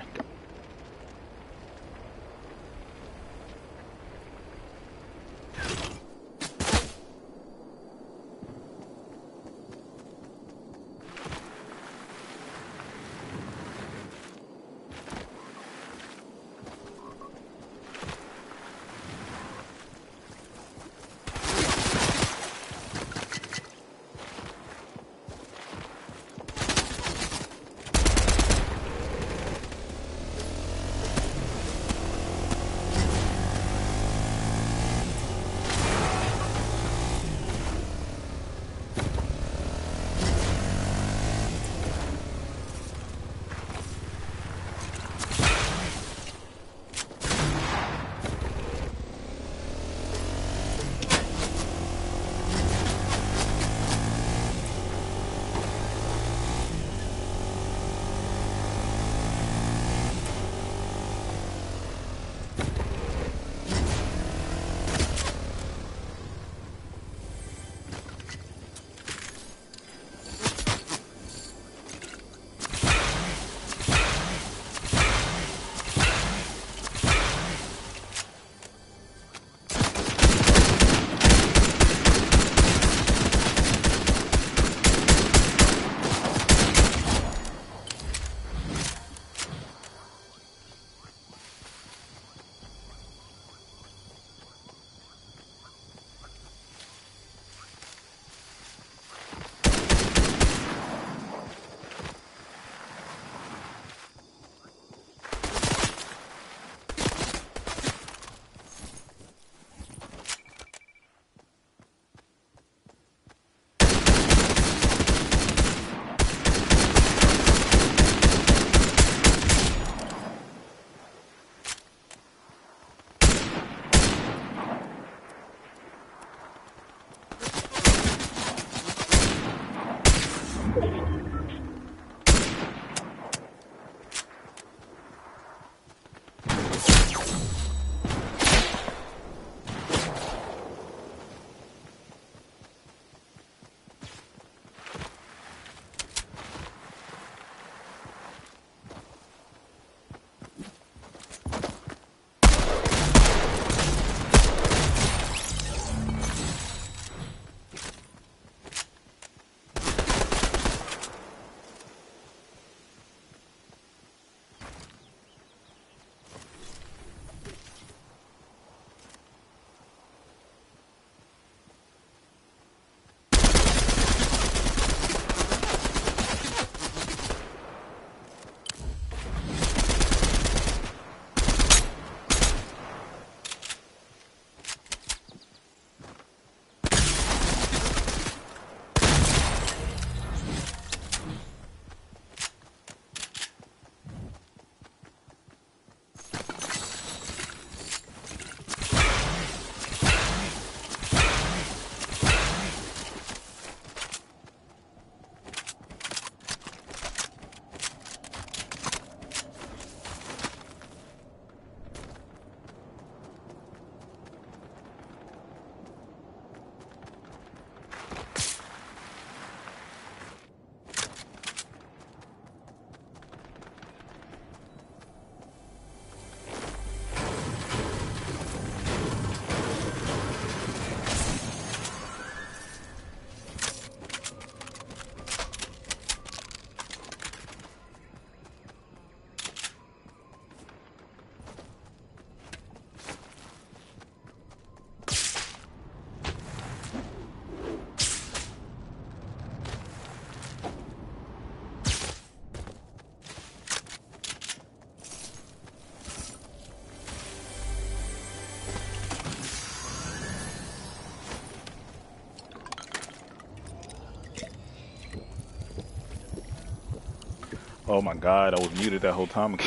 Oh my God, I was muted that whole time.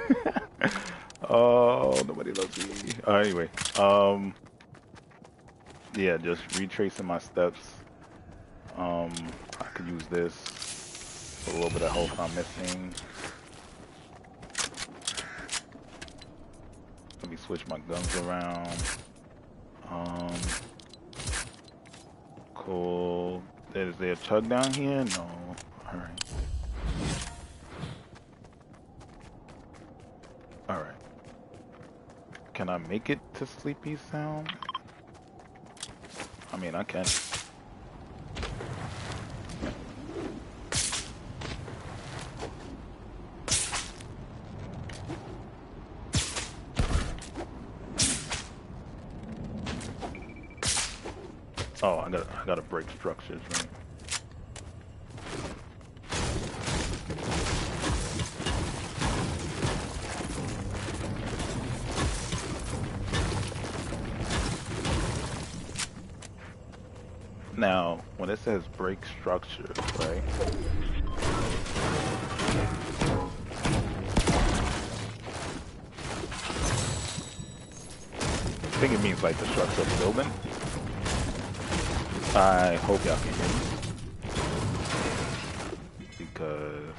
Oh, nobody loves me. Anyway, yeah, just retracing my steps. I could use this. A little bit of health I'm missing. Let me switch my guns around. Um, cool. Is there a chug down here? No. All right. All right. Can I make it to Sleepy Sound? I mean, I can. Oh, I gotta break structures, right? Now, when it says break structures, right? I think it means like the structure of the building. I hope y'all can hear me. Because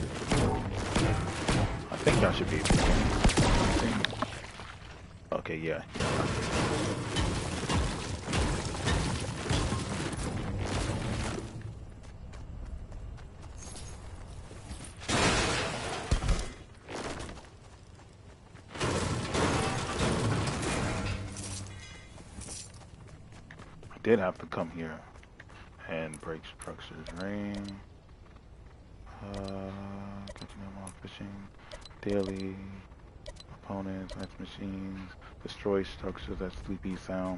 I think y'all should be able to hear me. Okay, yeah. I did have to come here and break structures, right? Catching them on fishing, daily, opponents, match machines, destroy structures at Sleepy Sound.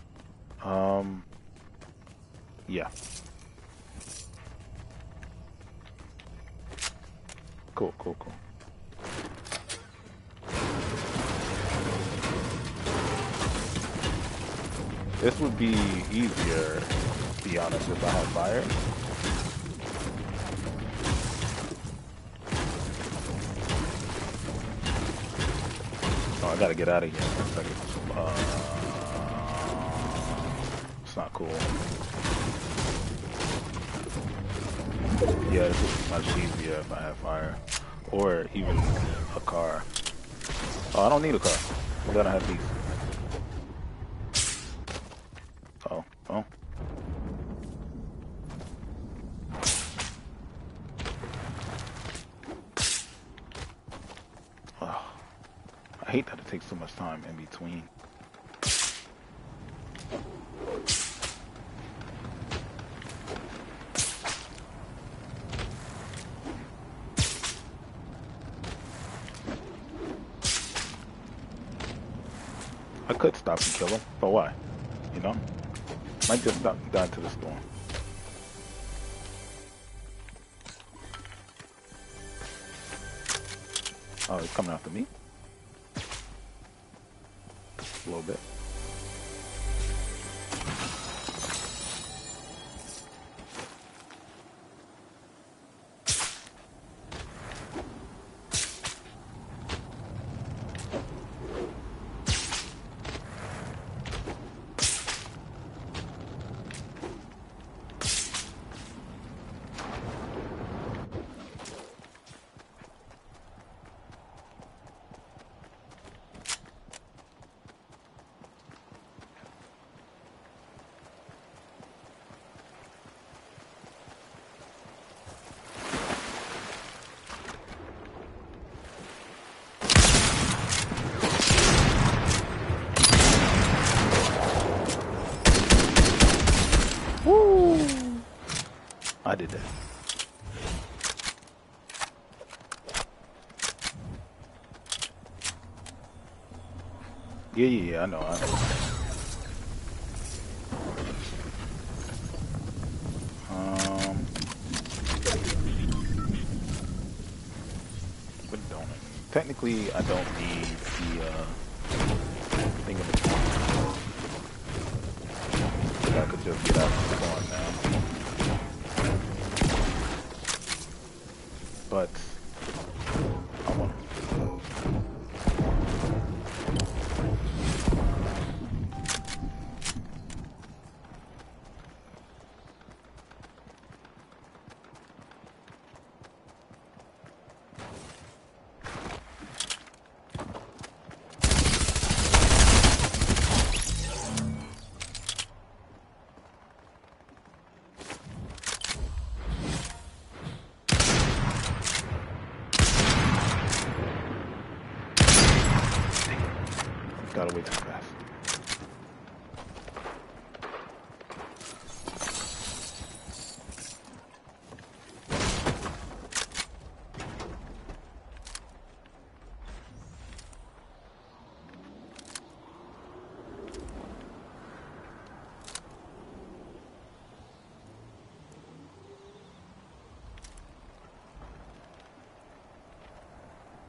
Yeah. Cool, cool, cool. This would be easier, to be honest, if I had fire. Oh, I gotta get out of here for a second. It's not cool. Yeah, this would be much easier if I had fire. Or even a car. Oh, I don't need a car. I gotta have these. Oh, oh. Oh. I hate that it takes so much time in between. I could stop and kill him, but why? You know? Might just stop and die to the storm. Oh, he's coming after me? A little bit. I did that. Yeah, I know. What don't I need? Technically, I don't need the thing of the I could just get out of the farm now. But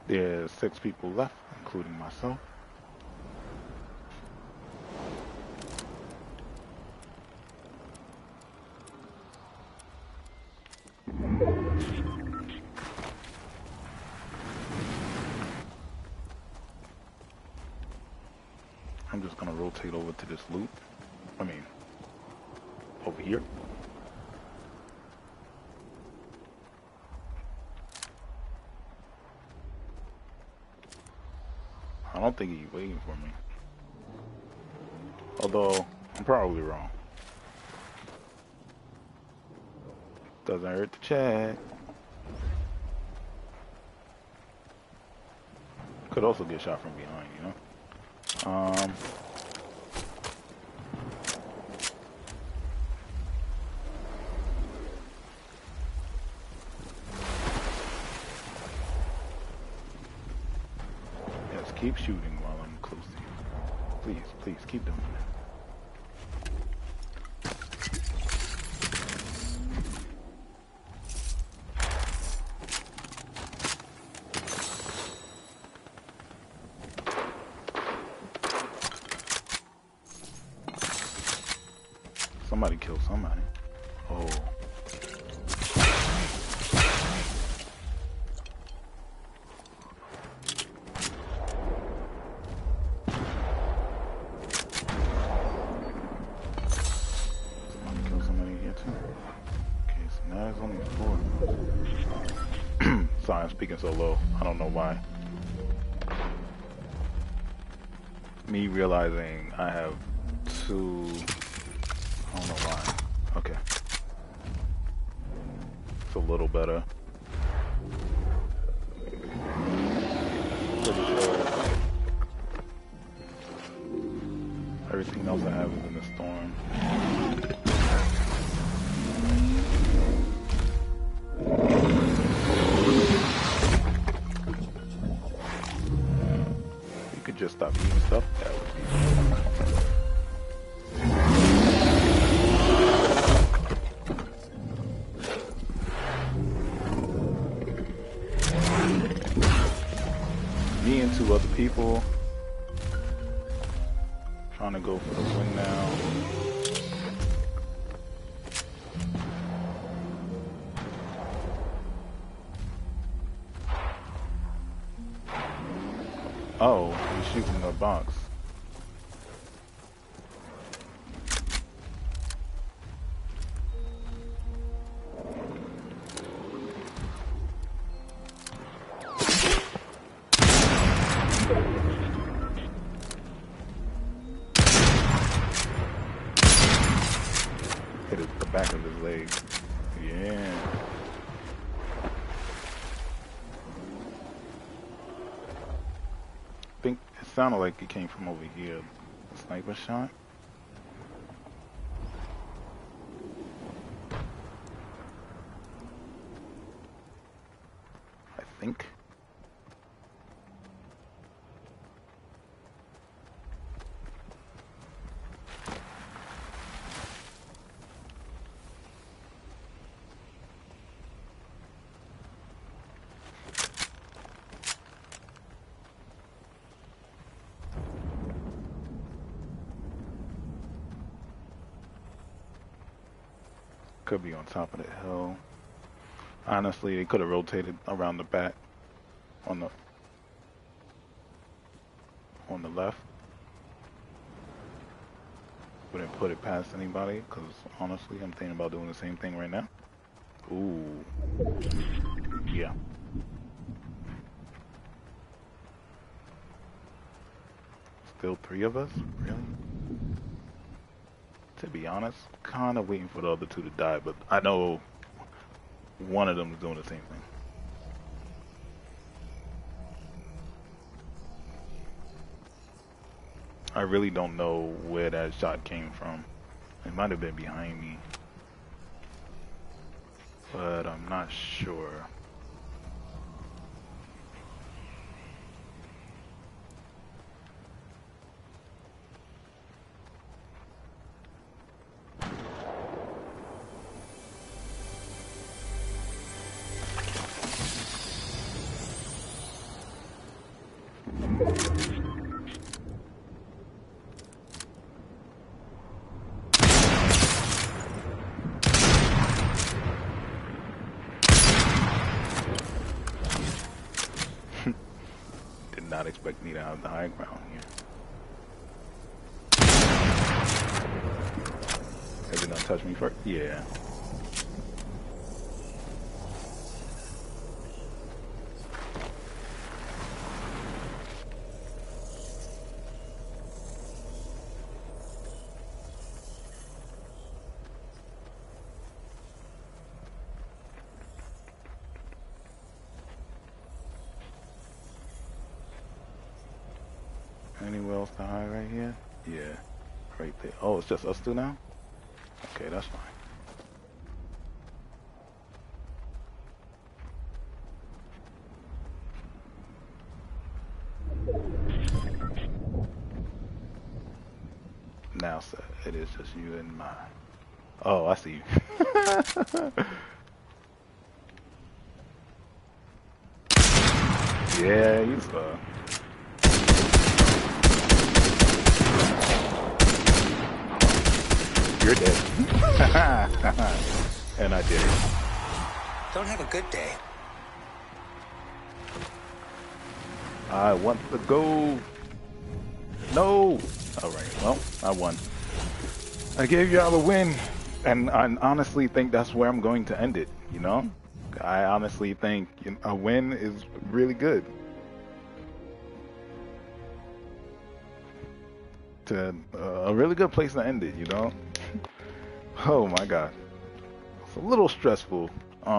There's 6 people left, including myself. I'm just gonna rotate over to this loop. I mean, over here. I don't think he's waiting for me. Although, I'm probably wrong. Doesn't hurt to check. Could also get shot from behind, you know? Yes, keep shooting while I'm close to you. Please, please, keep doing that. Somebody killed somebody. Oh. Somebody killed somebody here too. Okay, so now there's only 4. Sorry, I'm speaking so low. I don't know why. Me realizing I have 2... I don't know why. Okay. It's a little better. Pretty sure everything else I have is in the storm. You could just stop eating stuff. That would be me and 2 other people trying to go for the win now. Oh, he's shooting the box. Hit the back of his leg. Yeah. I think it sounded like it came from over here. A sniper shot. I think. Could be on top of the hill. Honestly, they could have rotated around the back on the left. Wouldn't put it past anybody, because honestly, I'm thinking about doing the same thing right now. Ooh. Yeah. Still 3 of us? Really? To be honest, kind of waiting for the other 2 to die, but I know one of them is doing the same thing. I really don't know where that shot came from. It might have been behind me, but I'm not sure. Did not expect me to have the high ground here. Have you not touched me first? Yeah. Anywhere else to hide right here? Yeah. Right there. Oh, it's just us two now? Okay, that's fine. Now, sir, it is just you and mine. Oh, I see you. Yeah, you saw. You're dead. And I did it. Don't have a good day. I want the gold. No. All right. Well, I won. I gave y'all a win, and I honestly think that's where I'm going to end it. You know, I honestly think a win is really good. To a really good place to end it. You know. Oh my God. It's a little stressful.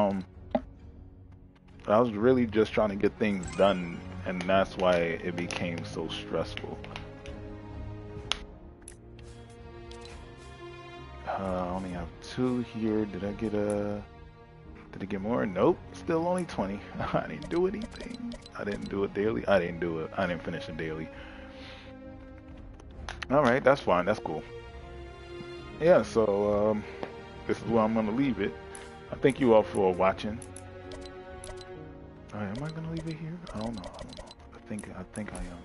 I was really just trying to get things done, and that's why it became so stressful. I only have 2 here. Did I get Did I get more? Nope. Still only 20. I didn't do anything. I didn't do it daily. I didn't do it. I didn't finish it daily. All right, that's fine. That's cool. Yeah. So this is where I'm gonna leave it. I thank you all for watching. All right, am I gonna leave it here? I don't know. I don't know. I think I am.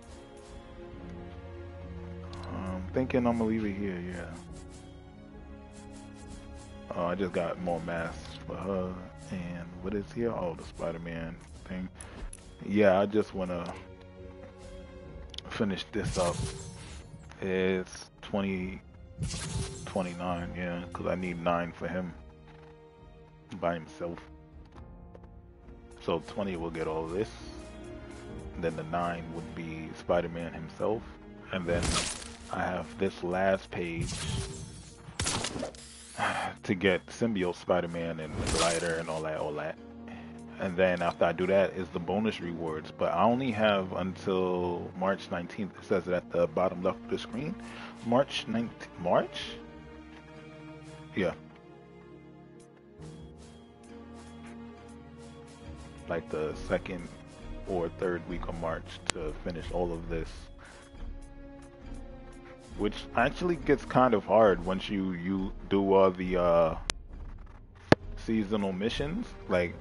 I'm thinking I'm gonna leave it here. Yeah. I just got more masks for her. And what is here? Oh, the Spider-Man thing. Yeah, I just wanna finish this up. It's 29, yeah, because I need 9 for him by himself. So 20 will get all this. And then the 9 would be Spider-Man himself. And then I have this last page to get symbiote Spider-Man and the glider and all that. And then after I do that is the bonus rewards. But I only have until March 19th. It says it at the bottom left of the screen. March 19th. March? Yeah. Like the 2nd or 3rd week of March to finish all of this. Which actually gets kind of hard once you do all the seasonal missions, like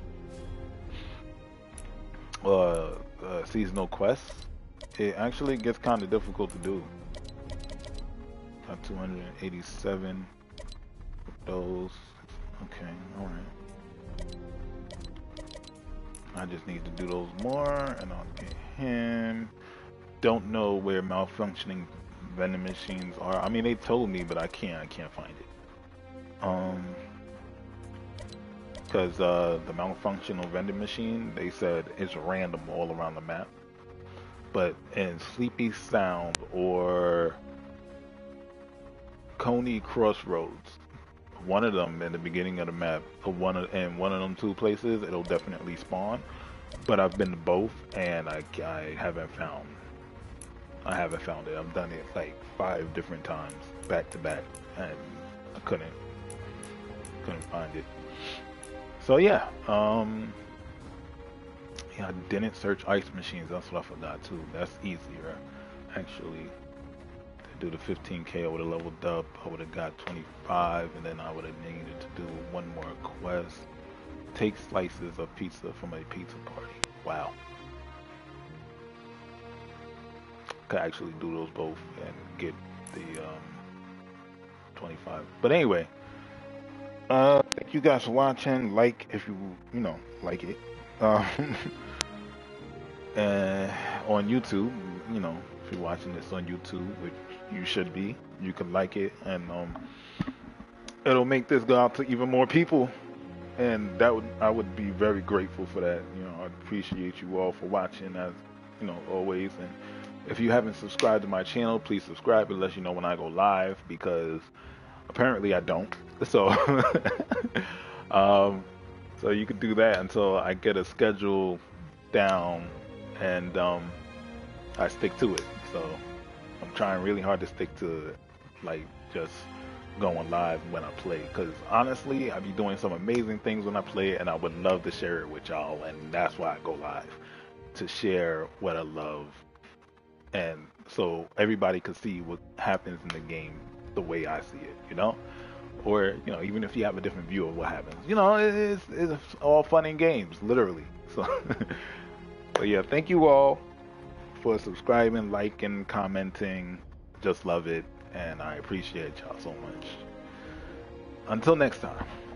seasonal quests. It actually gets kind of difficult to do. Got 287 of those. Okay, alright. I just need to do those more, and I'll get him. Don't know where malfunctioning vending machines are. I mean, they told me, but I can't find it. Because the malfunctional vending machine, they said it's random all around the map. But in Sleepy Sound or Coney Crossroads, one of them in the beginning of the map, in one of them 2 places, it'll definitely spawn. But I've been to both, and I haven't found it. I've done it like 5 different times back to back, and I couldn't find it. So yeah, yeah, I didn't search ice machines. That's what I forgot too. That's easier, actually. To do the 15K, I would have leveled up. I would have got 25, and then I would have needed to do 1 more quest. Take slices of pizza from a pizza party. Wow. could actually do those both and get the 25. But anyway, thank you guys for watching. Like if you know like it. Um, and on YouTube, you know, if you're watching this on YouTube, which you should be, you can like it, and it'll make this go out to even more people, and I would be very grateful for that. You know, I appreciate you all for watching, as you know, always. And if you haven't subscribed to my channel, please subscribe. It lets you know when I go live, because apparently I don't. So, um, so you could do that until I get a schedule down, and I stick to it. So I'm trying really hard to stick to, like, just going live when I play, because honestly I be doing some amazing things when I play, and I would love to share it with y'all, and that's why I go live, to share what I love, and so everybody could see what happens in the game the way I see it, you know, or you know, even if you have a different view of what happens, you know, it's all fun and games, literally. So but yeah, thank you all for subscribing, liking, commenting. Just love it, and I appreciate y'all so much. Until next time.